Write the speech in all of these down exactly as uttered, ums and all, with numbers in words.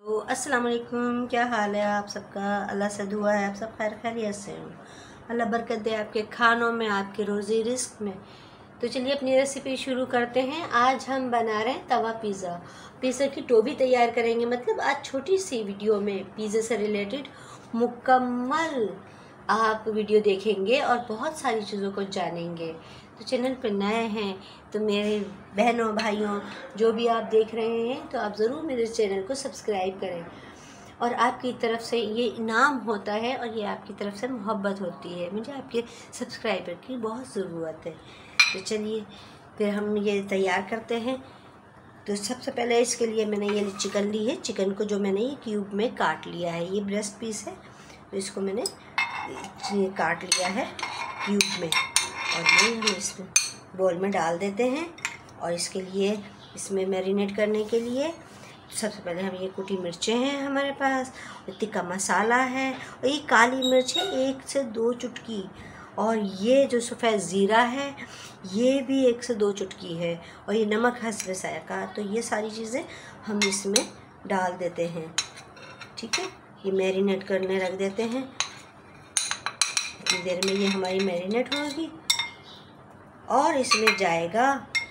तो अस्सलाम वालेकुम, क्या हाल है आप सबका। अल्लाह से दुआ है आप सब खैर खैरियत से हो। अल्लाह बरकत दे आपके खानों में, आपके रोज़ी रिस्क में। तो चलिए अपनी रेसिपी शुरू करते हैं। आज हम बना रहे हैं तवा पिज़्ज़ा। पिज़्ज़ा की डो भी तैयार करेंगे। मतलब आज छोटी सी वीडियो में पिज़्ज़ा से रिलेटेड मुकम्मल आप वीडियो देखेंगे और बहुत सारी चीज़ों को जानेंगे। तो चैनल पर नए हैं तो मेरे बहनों भाइयों जो भी आप देख रहे हैं तो आप ज़रूर मेरे चैनल को सब्सक्राइब करें। और आपकी तरफ से ये इनाम होता है और ये आपकी तरफ से मोहब्बत होती है। मुझे आपके सब्सक्राइबर की बहुत ज़रूरत है। तो चलिए फिर हम ये तैयार करते हैं। तो सबसे पहले इसके लिए मैंने ये चिकन ली है। चिकन को जो मैंने ये क्यूब में काट लिया है, ये ब्रेस्ट पीस है, तो इसको मैंने ये काट लिया है क्यूब में। और ये हम इस बोल में डाल देते हैं। और इसके लिए इसमें मैरिनेट करने के लिए सबसे पहले हम ये कुटी मिर्चें हैं हमारे पास, तिक्का मसाला है, और ये काली मिर्च है एक से दो चुटकी, और ये जो सफ़ेद ज़ीरा है ये भी एक से दो चुटकी है, और ये नमक हस्ब ज़ायक़ा। तो ये सारी चीज़ें हम इसमें डाल देते हैं। ठीक है, ये मैरिनेट करने रख देते हैं। इतनी देर में ये हमारी मैरिनेट होगी और इसमें जाएगा,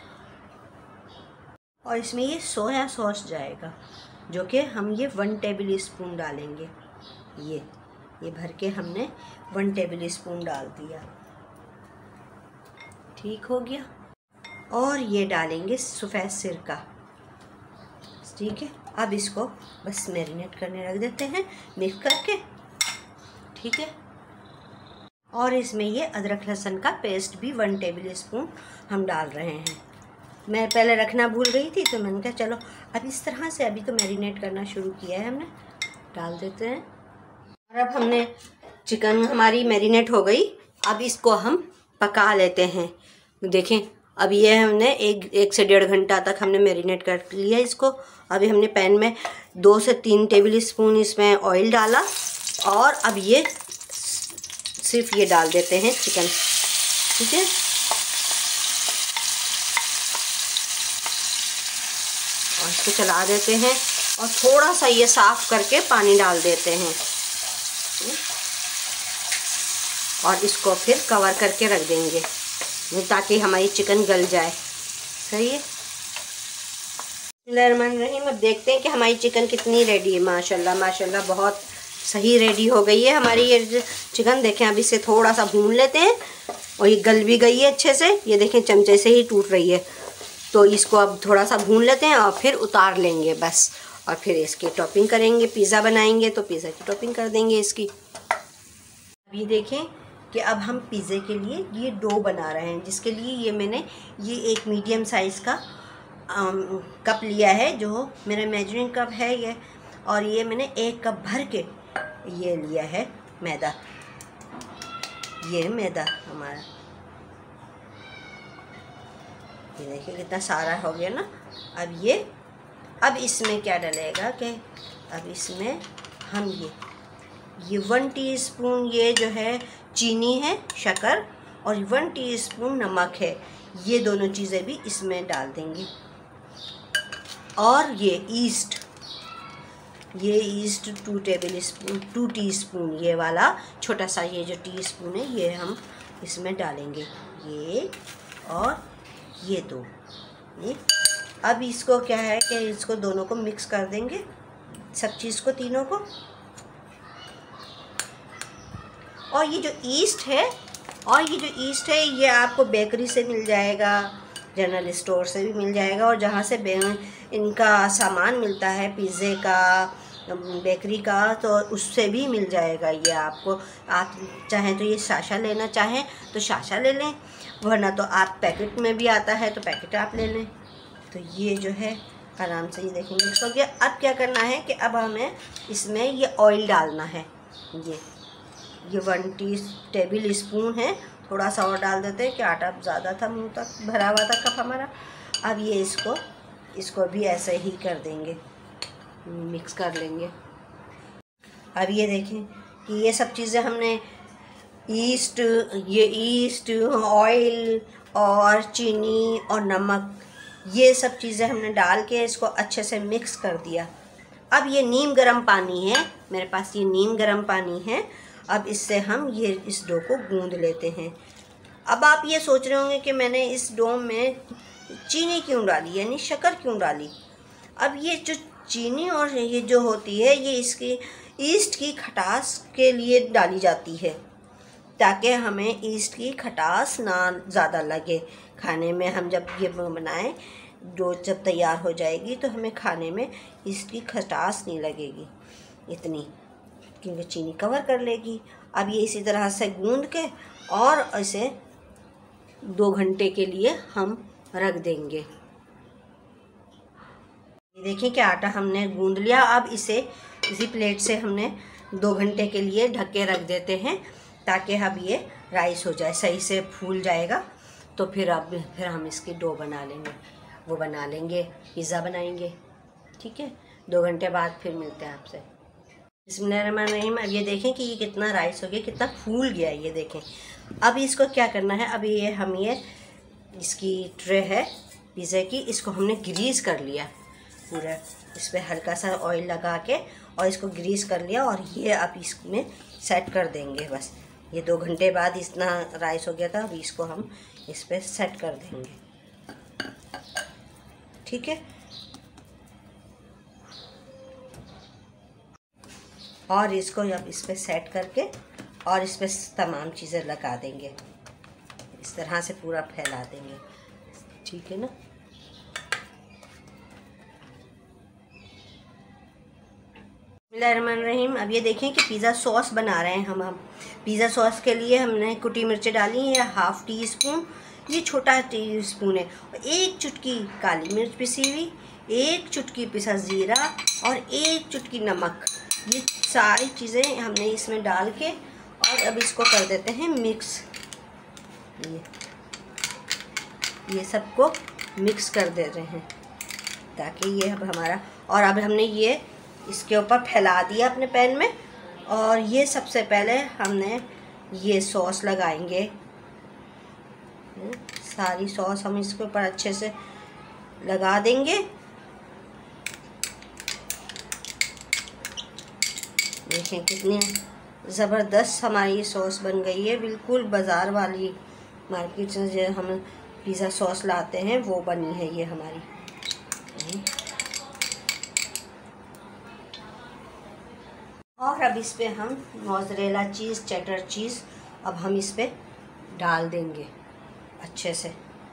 और इसमें ये सोया सॉस जाएगा, जो कि हम ये वन टेबल स्पून डालेंगे। ये ये भर के हमने वन टेबल स्पून डाल दिया। ठीक हो गया। और ये डालेंगे सफ़ेद सिरका। ठीक है, अब इसको बस मैरिनेट करने रख देते हैं मिक्स करके। ठीक है, और इसमें ये अदरक लहसुन का पेस्ट भी वन टेबल स्पून हम डाल रहे हैं। मैं पहले रखना भूल गई थी तो मैंने कहा चलो अब इस तरह से अभी तो मैरिनेट करना शुरू किया है हमने, डाल देते हैं। और अब हमने चिकन हमारी मैरिनेट हो गई। अब इसको हम पका लेते हैं। देखें अब ये हमने एक एक से डेढ़ घंटा तक हमने मैरिनेट कर लिया इसको। अभी हमने पैन में दो से तीन टेबल स्पून इसमें ऑयल डाला, और अब ये सिर्फ ये डाल देते हैं चिकन। ठीक है, और इसको चला देते हैं और थोड़ा सा ये साफ़ करके पानी डाल देते हैं, और इसको फिर कवर करके रख देंगे ताकि हमारी चिकन गल जाए। सही है। बिस्मिल्लाहिर्रहमानिर्रहीम। अब देखते हैं कि हमारी चिकन कितनी रेडी है। माशाल्लाह माशाल्लाह बहुत सही रेडी हो गई है हमारी ये चिकन। देखें अब इसे थोड़ा सा भून लेते हैं, और ये गल भी गई है अच्छे से। ये देखें चमचे से ही टूट रही है। तो इसको अब थोड़ा सा भून लेते हैं और फिर उतार लेंगे बस। और फिर इसकी टॉपिंग करेंगे, पिज़्ज़ा बनाएंगे तो पिज़्ज़ा की टॉपिंग कर देंगे इसकी। अब ये देखें कि अब हम पिज़्ज़े के लिए ये डो बना रहे हैं, जिसके लिए ये मैंने ये एक मीडियम साइज़ का आम, कप लिया है, जो मेरा मेजरिंग कप है ये। और ये मैंने एक कप भर के ये लिया है मैदा। ये मैदा हमारा, ये देखिए कितना सारा हो गया ना। अब ये अब इसमें क्या डलेगा कि अब इसमें हम ये ये वन टीस्पून ये जो है चीनी है, शक्कर, और वन टीस्पून नमक है। ये दोनों चीज़ें भी इसमें डाल देंगे। और ये ईस्ट ये yeast two tablespoon two teaspoon ये वाला छोटा सा ये जो टीस्पून है ये हम इसमें डालेंगे। ये और ये दो ये। अब इसको क्या है कि इसको दोनों को मिक्स कर देंगे, सब चीज़ को, तीनों को। और ये जो ईस्ट है और ये जो ईस्ट है ये आपको बेकरी से मिल जाएगा, जनरल स्टोर से भी मिल जाएगा, और जहाँ से इनका सामान मिलता है पिज़्ज़े का, बेकरी का, तो उससे भी मिल जाएगा ये आपको। आप चाहें तो ये साशा लेना चाहें तो साशा ले लें, वरना तो आप पैकेट में भी आता है तो पैकेट आप ले लें। तो ये जो है आराम से ये देखें मिक्स हो गया। अब क्या करना है कि अब हमें इसमें ये ऑयल डालना है। ये ये वन टी टेबल स्पून है, थोड़ा सा और डाल देते हैं कि आटा ज़्यादा था, मुंह तक भरा हुआ था कप हमारा। अब ये इसको इसको भी ऐसे ही कर देंगे, मिक्स कर लेंगे। अब ये देखें कि ये सब चीज़ें हमने ईस्ट ये ईस्ट ऑयल और चीनी और नमक ये सब चीज़ें हमने डाल के इसको अच्छे से मिक्स कर दिया। अब ये नीम गर्म पानी है, मेरे पास ये नीम गर्म पानी है। अब इससे हम ये इस डो को गूंद लेते हैं। अब आप ये सोच रहे होंगे कि मैंने इस डो में चीनी क्यों डाली, यानी शक्कर क्यों डाली। अब ये जो चीनी और ये जो होती है, ये इसकी ईस्ट की खटास के लिए डाली जाती है, ताकि हमें ईस्ट की खटास ना ज़्यादा लगे खाने में। हम जब ये बनाएं, डो जब तैयार हो जाएगी तो हमें खाने में इसकी खटास नहीं लगेगी इतनी, क्योंकि चीनी कवर कर लेगी। अब ये इसी तरह से गूंद के और इसे दो घंटे के लिए हम रख देंगे। ये देखिए कि आटा हमने गूंद लिया। अब इसे इसी प्लेट से हमने दो घंटे के लिए ढक के रख देते हैं, ताकि अब ये राइस हो जाए, सही से फूल जाएगा। तो फिर अब फिर हम इसकी डो बना लेंगे, वो बना लेंगे, पिज़्ज़ा बनाएंगे। ठीक है, दो घंटे बाद फिर मिलते हैं आपसे। बिस्मिल्लाहिर्रहमानिर्रहीम। अब ये देखें कि ये कितना राइस हो गया, कितना फूल गया है, ये देखें। अब इसको क्या करना है, अभी ये हम ये इसकी ट्रे है पिज़्ज़ा की, इसको हमने ग्रीस कर लिया पूरा। इस पर हल्का सा ऑयल लगा के और इसको ग्रीस कर लिया, और ये अब इसमें सेट कर देंगे। बस ये दो घंटे बाद इतना राइस हो गया था, अभी इसको हम इस पर सेट कर देंगे। ठीक है, और इसको अब इस पर सेट करके और इस पर तमाम चीज़ें लगा देंगे, इस तरह से पूरा फैला देंगे। ठीक है ना। बिस्मिल्लाहिर्रहमानिर्रहीम। अब ये देखें कि पिज़्ज़ा सॉस बना रहे हैं हम हम पिज़्ज़ा सॉस के लिए हमने कुटी मिर्चें डाली हैं, हाफ़ टी स्पून, ये छोटा टी स्पून है, और एक चुटकी काली मिर्च पिसी हुई, एक चुटकी पिसा ज़ीरा और एक चुटकी नमक। ये सारी चीज़ें हमने इसमें डाल के और अब इसको कर देते हैं मिक्स। ये ये सबको मिक्स कर दे रहे हैं, ताकि ये अब हमारा, और अब हमने ये इसके ऊपर फैला दिया अपने पैन में। और ये सबसे पहले हमने ये सॉस लगाएंगे, सारी सॉस हम इसके ऊपर अच्छे से लगा देंगे। देखें कितनी ज़बरदस्त हमारी ये सॉस बन गई है, बिल्कुल बाज़ार वाली मार्केट से जो हम पिज़्ज़ा सॉस लाते हैं वो बनी है ये हमारी। और अब इस पे हम मोज़रेला चीज़, चेडर चीज़ अब हम इस पे डाल देंगे अच्छे से।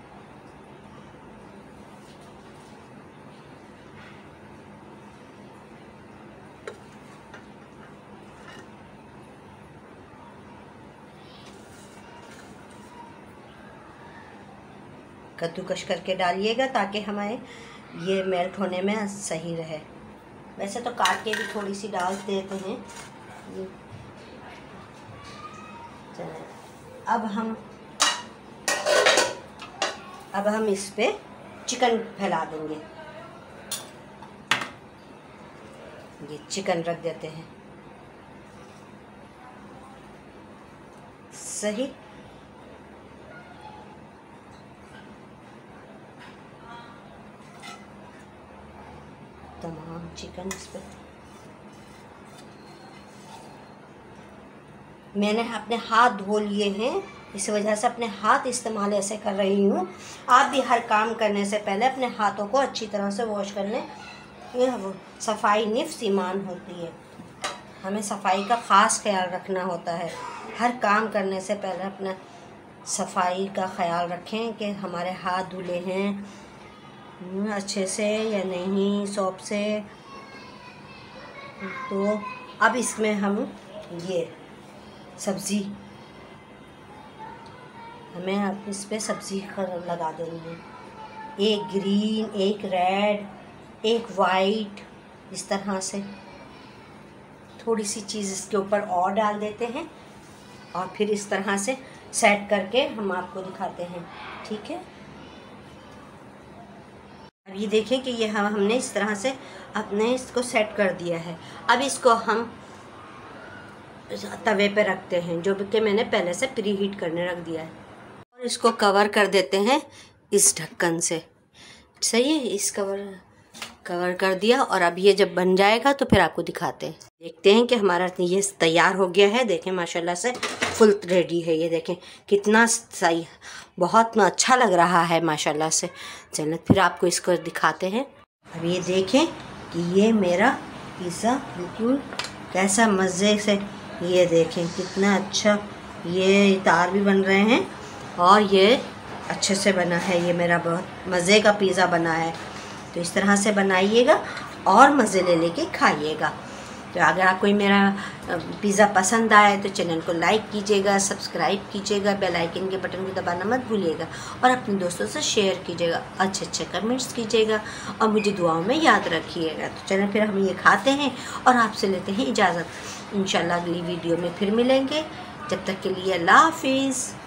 कद्दूकश करके डालिएगा ताकि हमारे ये मेल्ट होने में सही रहे। वैसे तो काट के भी थोड़ी सी डाल देते हैं। अब हम अब हम इस पे चिकन फैला देंगे। ये चिकन रख देते हैं सही। तमाम चिकन इस पे मैंने अपने हाथ धो लिए हैं, इस वजह से अपने हाथ इस्तेमाल ऐसे कर रही हूँ। आप भी हर काम करने से पहले अपने हाथों को अच्छी तरह से वॉश कर लें। ये सफाई निफ्स ईमान होती है, हमें सफाई का ख़ास ख्याल रखना होता है। हर काम करने से पहले अपना सफाई का ख्याल रखें कि हमारे हाथ धुले हैं अच्छे से या नहीं सौंफ से। तो अब इसमें हम ये सब्ज़ी हमें अब इस पे सब्ज़ी लगा देनी है, एक ग्रीन, एक रेड, एक वाइट, इस तरह से थोड़ी सी चीज़ इसके ऊपर और डाल देते हैं और फिर इस तरह से सेट करके हम आपको दिखाते हैं। ठीक है, अब ये देखें कि ये हम हमने इस तरह से अपने इसको सेट कर दिया है। अब इसको हम तवे पे रखते हैं, जो कि मैंने पहले से प्री हीट करने रख दिया है, और इसको कवर कर देते हैं इस ढक्कन से। सही है, इस कवर कवर कर दिया और अब ये जब बन जाएगा तो फिर आपको दिखाते हैं। देखते हैं कि हमारा ये तैयार हो गया है। देखें माशाल्लाह से फुल रेडी है। ये देखें कितना सही, बहुत अच्छा लग रहा है माशाल्लाह से। चलें फिर आपको इसको दिखाते हैं। अब ये देखें कि ये मेरा पिज़्ज़ा बिल्कुल कैसा मज़े से, ये देखें कितना अच्छा ये तार भी बन रहे हैं और ये अच्छे से बना है। ये मेरा बहुत मज़े का पिज़्ज़ा बना है। तो इस तरह से बनाइएगा और मज़े ले लेके खाइएगा। तो अगर आपको मेरा पिज़्ज़ा पसंद आए तो चैनल को लाइक कीजिएगा, सब्सक्राइब कीजिएगा, बेल आइकन के बटन को दबाना मत भूलिएगा और अपने दोस्तों से शेयर कीजिएगा, अच्छे अच्छे कमेंट्स कीजिएगा और मुझे दुआओं में याद रखिएगा। तो चलें फिर हम ये खाते हैं और आपसे लेते हैं इजाज़त। इंशाल्लाह अगली वीडियो में फिर मिलेंगे। जब तक के लिए अल्लाह हाफिज़।